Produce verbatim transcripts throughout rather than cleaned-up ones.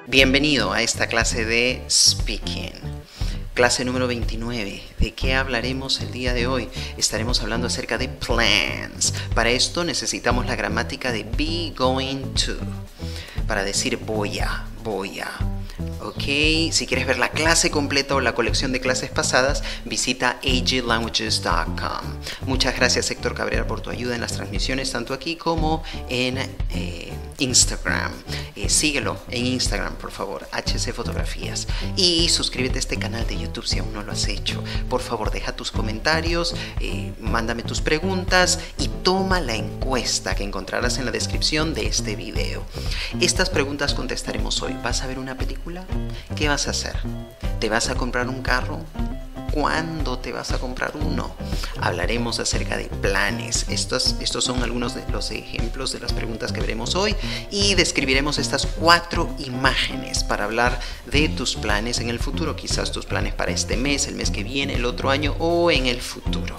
Bienvenido a esta clase de Speaking. Clase número veintinueve. ¿De qué hablaremos el día de hoy? Estaremos hablando acerca de plans. Para esto necesitamos la gramática de be going to. Para decir voy a, voy a. Ok, si quieres ver la clase completa o la colección de clases pasadas, visita a g languages punto com. Muchas gracias, Héctor Cabrera, por tu ayuda en las transmisiones, tanto aquí como en eh, Instagram. Eh, síguelo en Instagram, por favor, H C Fotografías. Y suscríbete a este canal de YouTube si aún no lo has hecho. Por favor, deja tus comentarios, eh, mándame tus preguntas y toma la encuesta que encontrarás en la descripción de este video. Estas preguntas contestaremos hoy. ¿Vas a ver una película? ¿Qué vas a hacer? ¿Te vas a comprar un carro? ¿Cuándo te vas a comprar uno? Hablaremos acerca de planes. Estos, estos son algunos de los ejemplos de las preguntas que veremos hoy y describiremos estas cuatro imágenes para hablar de tus planes en el futuro. Quizás tus planes para este mes, el mes que viene, el otro año o en el futuro.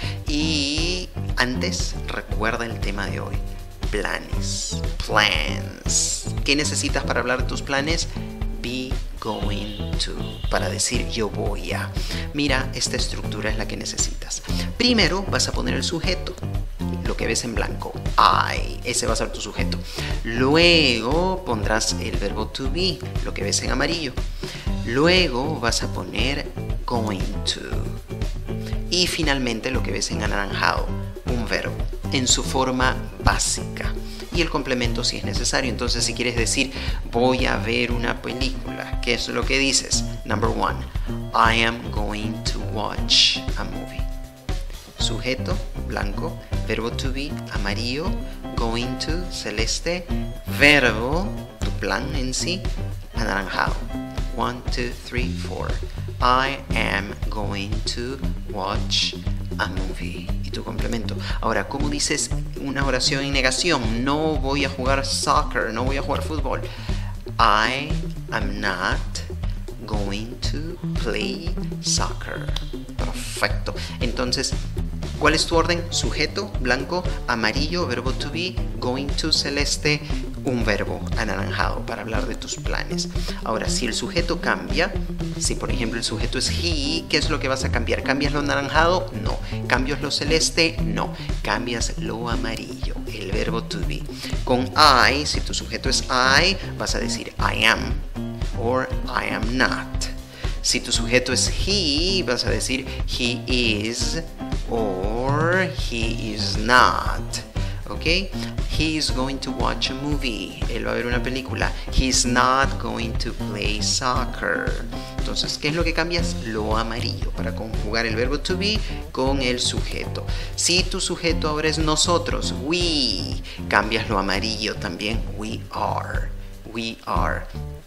Y antes, recuerda el tema de hoy. Planes. Plans. ¿Qué necesitas para hablar de tus planes? Be going to, para decir yo voy a. Mira, esta estructura es la que necesitas. Primero vas a poner el sujeto, lo que ves en blanco, I, ese va a ser tu sujeto. Luego pondrás el verbo to be, lo que ves en amarillo. Luego vas a poner going to. Y finalmente lo que ves en anaranjado, un verbo en su forma básica. Y el complemento si es necesario. Entonces, si quieres decir voy a ver una película, ¿qué es lo que dices? Number one, I am going to watch a movie. Sujeto, blanco. Verbo to be, amarillo. Going to, celeste. Verbo, tu plan en sí, anaranjado. One, two, three, four. I am going to watch a movie. Y tu complemento. Ahora, ¿cómo dices una oración en negación? No voy a jugar soccer, no voy a jugar fútbol. I am not going to play soccer. Perfecto. Entonces, ¿cuál es tu orden? Sujeto, blanco, amarillo, verbo to be, going to, celeste, un verbo anaranjado para hablar de tus planes. Ahora, si el sujeto cambia, si por ejemplo el sujeto es he, ¿qué es lo que vas a cambiar? ¿Cambias lo anaranjado? No. ¿Cambias lo celeste? No. Cambias lo amarillo, el verbo to be. Con I, si tu sujeto es I, vas a decir I am or I am not. Si tu sujeto es he, vas a decir he is or he is not. ¿Ok? He is going to watch a movie. Él va a ver una película. He's not going to play soccer. Entonces, ¿qué es lo que cambias? Lo amarillo para conjugar el verbo to be con el sujeto. Si tu sujeto ahora es nosotros, we, cambias lo amarillo también. We are. We are.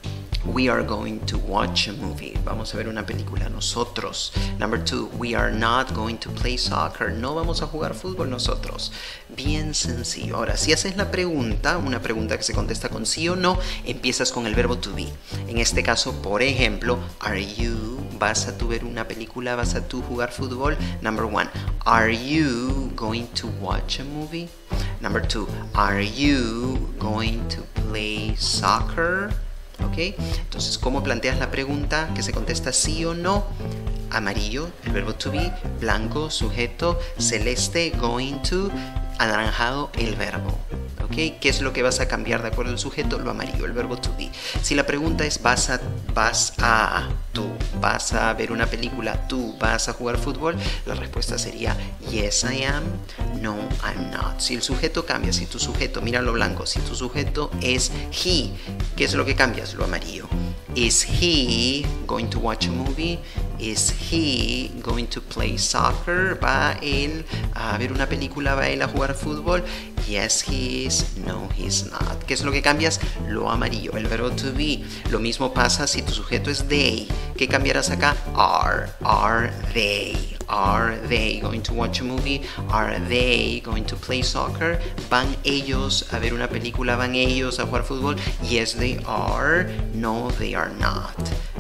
We are going to watch a movie. Vamos a ver una película nosotros. Number two, we are not going to play soccer. No vamos a jugar fútbol nosotros. Bien sencillo. Ahora, si haces la pregunta, una pregunta que se contesta con sí o no, empiezas con el verbo to be. En este caso, por ejemplo, are you, vas a tú ver una película, vas a tú jugar fútbol. Number one, are you going to watch a movie? Number two, are you going to play soccer? ¿Ok? Entonces, ¿cómo planteas la pregunta que se contesta sí o no? Amarillo, el verbo to be, blanco, sujeto, celeste, going to, anaranjado, el verbo. ¿Ok? ¿Qué es lo que vas a cambiar de acuerdo al sujeto? Lo amarillo, el verbo to be. Si la pregunta es vas a, vas a, tú, vas a ver una película, tú vas a jugar fútbol, la respuesta sería yes I am, no I'm not. Si el sujeto cambia, si tu sujeto, mira lo blanco, si tu sujeto es he, ¿qué es lo que cambias? Lo amarillo. Is he going to watch a movie? Is he going to play soccer? ¿Va él a ver una película? ¿Va él a jugar fútbol? Yes, he is. No, he's not. ¿Qué es lo que cambias? Lo amarillo, el verbo to be. Lo mismo pasa si tu sujeto es they. ¿Qué cambiarás acá? Are. Are they? Are they going to watch a movie? Are they going to play soccer? ¿Van ellos a ver una película? ¿Van ellos a jugar fútbol? Yes, they are. No, they are not.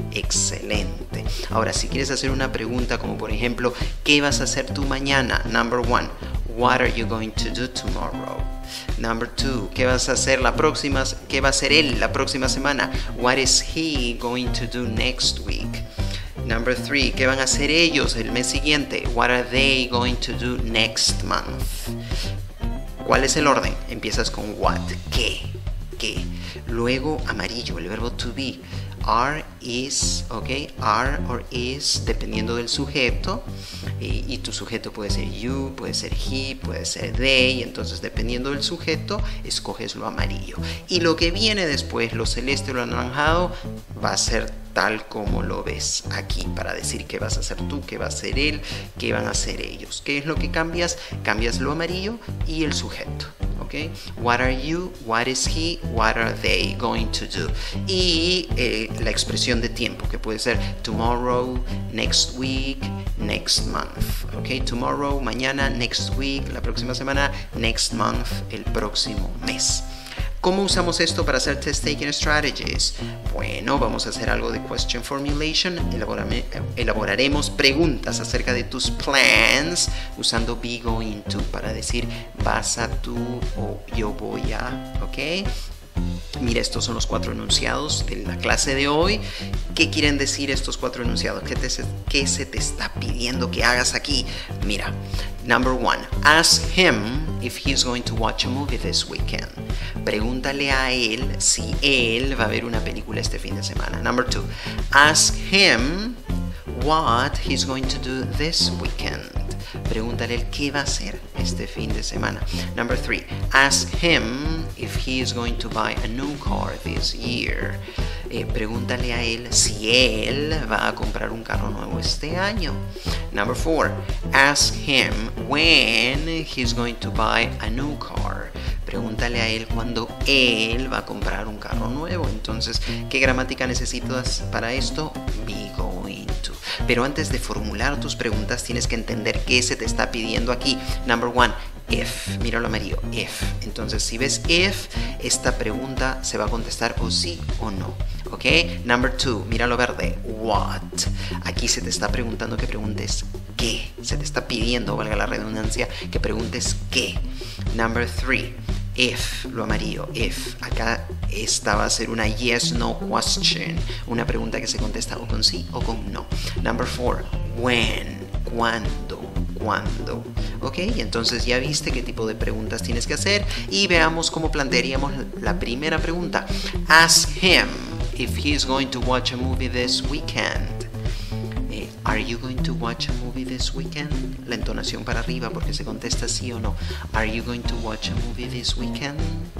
Excelente. Ahora, si quieres hacer una pregunta como por ejemplo, ¿qué vas a hacer tú mañana? Number one, what are you going to do tomorrow? Number two, ¿qué vas a hacer la próxima, qué va a hacer él la próxima semana? What is he going to do next week? Number three, ¿qué van a hacer ellos el mes siguiente? What are they going to do next month? ¿Cuál es el orden? Empiezas con what, ¿qué? ¿Qué? Luego amarillo, el verbo to be. Are, is, ok, are or is, dependiendo del sujeto, y, y tu sujeto puede ser you, puede ser he, puede ser they, entonces dependiendo del sujeto, escoges lo amarillo. Y lo que viene después, lo celeste o lo anaranjado, va a ser tal como lo ves aquí, para decir qué vas a hacer tú, qué va a hacer él, qué van a hacer ellos. ¿Qué es lo que cambias? Cambias lo amarillo y el sujeto. Okay. What are you? What is he? What are they going to do? Y eh, la expresión de tiempo, que puede ser tomorrow, next week, next month. Okay. Tomorrow, mañana, next week, la próxima semana, next month, el próximo mes. ¿Cómo usamos esto para hacer test taking strategies? Bueno, vamos a hacer algo de question formulation. Elaborame, elaboraremos preguntas acerca de tus plans usando be going to para decir vas a tú o yo voy a, ¿ok? Mira, estos son los cuatro enunciados de la clase de hoy. ¿Qué quieren decir estos cuatro enunciados? ¿Qué, te, qué se te está pidiendo que hagas aquí? Mira, number one, ask him if he's going to watch a movie this weekend. Pregúntale a él si él va a ver una película este fin de semana. Number two, ask him what he's going to do this weekend. Pregúntale el qué va a hacer este fin de semana. Number three, ask him if he is going to buy a new car this year. Eh, pregúntale a él si él va a comprar un carro nuevo este año. Number four, ask him when he's going to buy a new car. Pregúntale a él cuando él va a comprar un carro nuevo. Entonces, ¿qué gramática necesitas para esto? Be going to. Pero antes de formular tus preguntas, tienes que entender qué se te está pidiendo aquí. Number one, if. Mira lo amarillo, if. Entonces, si ves if, esta pregunta se va a contestar o sí o no. ¿Ok? Number two, mira lo verde, what. Aquí se te está preguntando que preguntes qué. Se te está pidiendo, valga la redundancia, que preguntes qué. Number three, if, lo amarillo, if. Acá esta va a ser una yes, no question. Una pregunta que se contesta o con sí o con no. Number four, when, cuándo. ¿Cuándo? Ok, entonces ya viste qué tipo de preguntas tienes que hacer y veamos cómo plantearíamos la primera pregunta. Ask him if he's going to watch a movie this weekend. Eh, Are you going to watch a movie this weekend? La entonación para arriba porque se contesta sí o no. Are you going to watch a movie this weekend?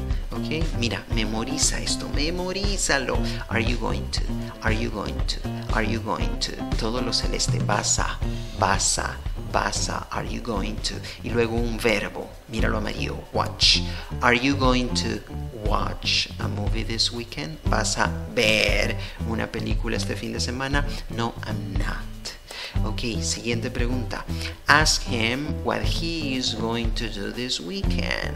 Ok, mira, memoriza esto, memorízalo. Are you going to? Are you going to? Are you going to? Todo lo celeste, vas a, vas a. Vas a, are you going to? Y luego un verbo, míralo amarillo, watch. Are you going to watch a movie this weekend? ¿Vas a ver una película este fin de semana? No, I'm not. Ok, siguiente pregunta. Ask him what he is going to do this weekend.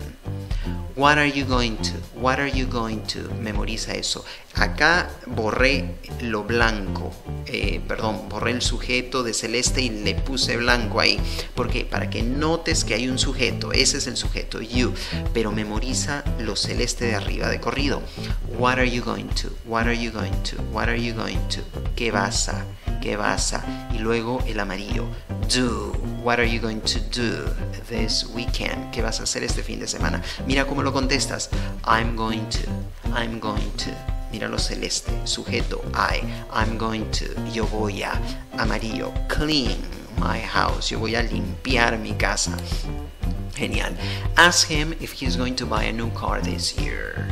What are you going to? What are you going to? Memoriza eso. Acá borré lo blanco, eh, perdón, borré el sujeto de celeste y le puse blanco ahí. Porque para que notes que hay un sujeto, ese es el sujeto, you. Pero memoriza lo celeste de arriba de corrido. What are you going to? What are you going to? What are you going to? ¿Qué vas a? ¿Qué vas a? Y luego el amarillo, do. What are you going to do this weekend? ¿Qué vas a hacer este fin de semana? Mira cómo lo contestas. I'm going to. I'm going to. Mira lo celeste. Sujeto, I. I'm going to. Yo voy a. Amarillo, clean my house. Yo voy a limpiar mi casa. Genial. Ask him if he's going to buy a new car this year.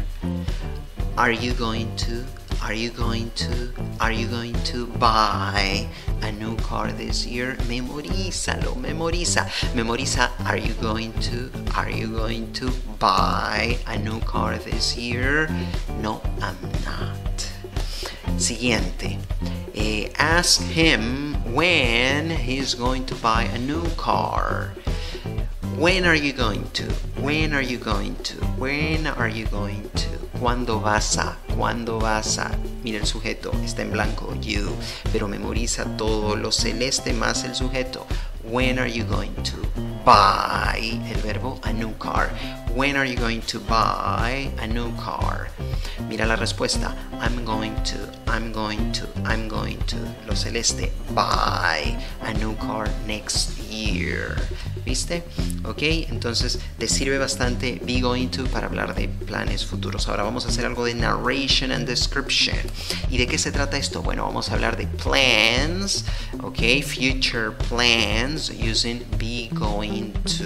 Are you going to? Are you going to? Are you going to buy a new car this year? Memorízalo, memoriza. Memoriza, are you going to? Are you going to buy a new car this year? No, I'm not. Siguiente. Eh, ask him when he's going to buy a new car. When are you going to? When are you going to? When are you going to? ¿Cuándo vas a? ¿Cuándo vas a? Mira el sujeto, está en blanco, you. Pero memoriza todo lo celeste más el sujeto. When are you going to buy? El verbo, a new car. When are you going to buy a new car? Mira la respuesta. I'm going to, I'm going to, I'm going to. Lo celeste. Buy a new car next year. ¿Viste? Ok, entonces te sirve bastante be going to para hablar de planes futuros. Ahora vamos a hacer algo de narration and description. ¿Y de qué se trata esto? Bueno, vamos a hablar de plans, ok, future plans using be going to.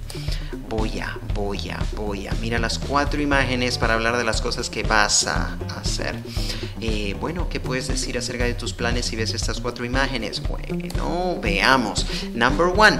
Voy a, voy a, voy a. Mira las cuatro imágenes para hablar de las cosas que vas a hacer. Eh, bueno, ¿qué puedes decir acerca de tus planes si ves estas cuatro imágenes? Bueno, veamos. Number one.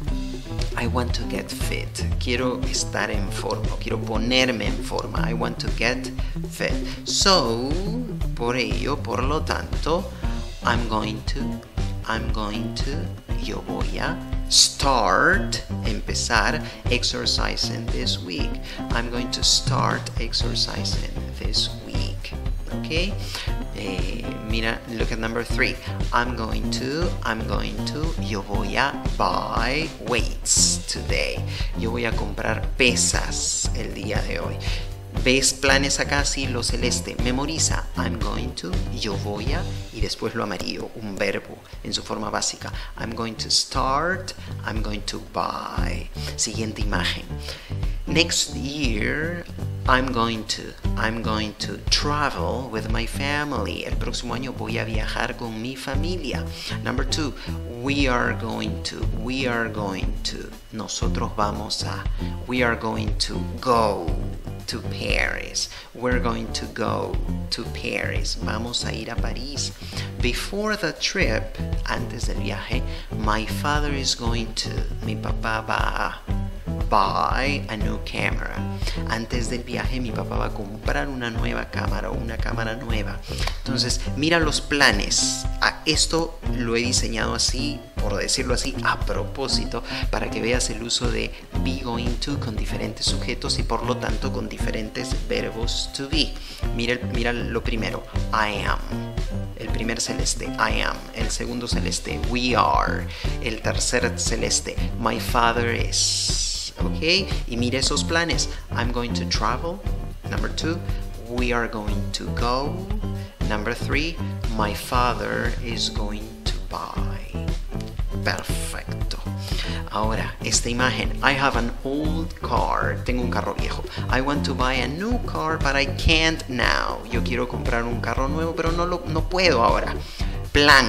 I want to get fit. Quiero estar en forma. Quiero ponerme en forma. I want to get fit. So, por ello, por lo tanto, I'm going to, I'm going to, yo voy a start, empezar exercising this week. I'm going to start exercising this week. Okay? Eh, mira, look at number three. I'm going to, I'm going to, yo voy a buy weights today. Yo voy a comprar pesas el día de hoy. ¿Ves planes acá? Sí, lo celeste. Memoriza. I'm going to, yo voy a, y después lo amarillo, un verbo en su forma básica. I'm going to start, I'm going to buy. Siguiente imagen. Next year, I'm going to, I'm going to travel with my family. El próximo año voy a viajar con mi familia. Number two, we are going to, we are going to. Nosotros vamos a, we are going to go to Paris. We're going to go to Paris. Vamos a ir a París. Before the trip, antes del viaje, my father is going to, mi papá va a buy a new camera. Antes del viaje mi papá va a comprar una nueva cámara o una cámara nueva. Entonces mira los planes. A esto lo he diseñado así, por decirlo así, a propósito, para que veas el uso de be going to con diferentes sujetos y por lo tanto con diferentes verbos to be. Mira, mira lo primero, I am. El primer celeste, I am. El segundo celeste, we are. El tercer celeste, my father is. Ok, y mire esos planes. I'm going to travel. Number two, we are going to go. Number three, my father is going to buy. Perfecto. Ahora, esta imagen. I have an old car. Tengo un carro viejo. I want to buy a new car, but I can't now. Yo quiero comprar un carro nuevo, pero no, lo, no puedo ahora. Plan.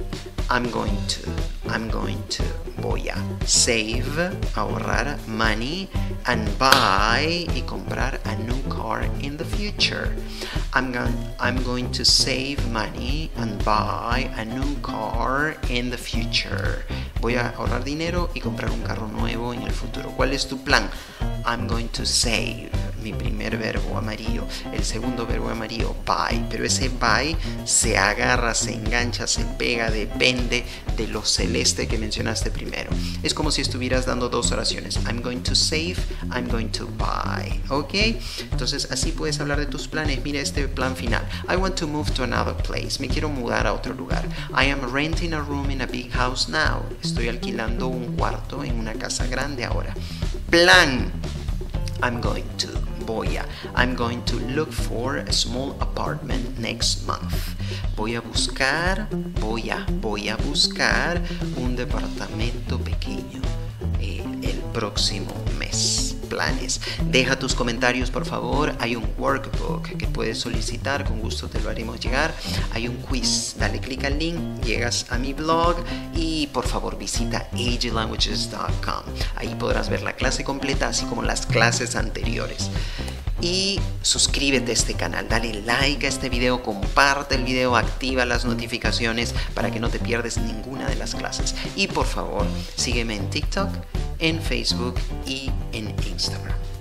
I'm going to. I'm going to. Voy a save, ahorrar money, and buy, y comprar a new car in the future. I'm going, I'm going to save money and buy a new car in the future. Voy a ahorrar dinero y comprar un carro nuevo en el futuro. ¿Cuál es tu plan? I'm going to save. Mi primer verbo amarillo. El segundo verbo amarillo, buy. Pero ese buy se agarra, se engancha, se pega, depende de lo celeste que mencionaste primero. Es como si estuvieras dando dos oraciones. I'm going to save, I'm going to buy. ¿Ok? Entonces así puedes hablar de tus planes. Mira este plan final. I want to move to another place. Me quiero mudar a otro lugar. I am renting a room in a big house now. Estoy alquilando un cuarto en una casa grande ahora. Plan. I'm going to. Voy a. I'm going to look for a small apartment next month. Voy a buscar, voy a, voy a buscar un departamento pequeño eh, el próximo mes. Planes. Deja tus comentarios, por favor. Hay un workbook que puedes solicitar, con gusto te lo haremos llegar. Hay un quiz, dale clic al link, llegas a mi blog y por favor visita a g languages dot com. Ahí podrás ver la clase completa, así como las clases anteriores. Y suscríbete a este canal, dale like a este video, comparte el video, activa las notificaciones para que no te pierdas ninguna de las clases. Y por favor, sígueme en TikTok, en Facebook y en Instagram.